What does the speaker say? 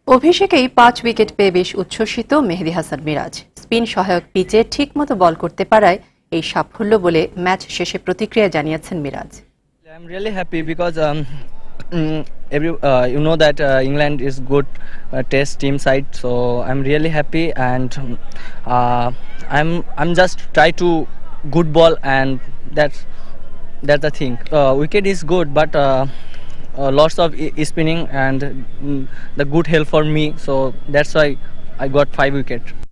অভিষেকেই 5 wicket পেয়ে বেশ উচ্ছ্বসিত মেহেদী হাসান মিরাজ। স্পিন সহায়ক পিচে ঠিকমতো বল করতে পারায় এই সাফল্য বলে ম্যাচ শেষে প্রতিক্রিয়া জানিয়েছেন Miraj. I'm really happy because you know that England is good test team side, so I'm really happy, and I'm just try to good ball, and that's the thing. Wicket is good, but lots of spinning and the good help for me, so that's why I got 5 wicket.